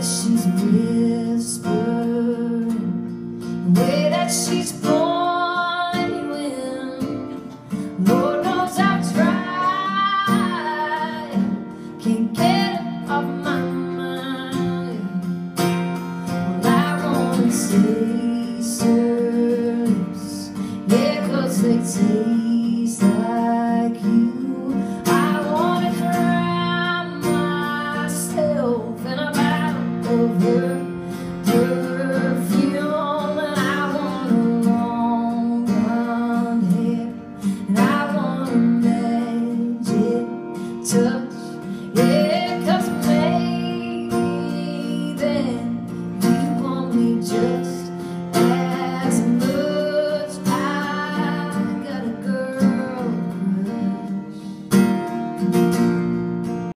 she's whispering, the way that she's blowing you in. Lord knows I've tried, can't get it off my mind. Well, I wanna taste hers, yeah, 'cause they taste like you. I wanna drown myself in a bottle of her perfume, and I want a long blonde hair, and I want a magic touch, yeah, 'cause maybe then you want me just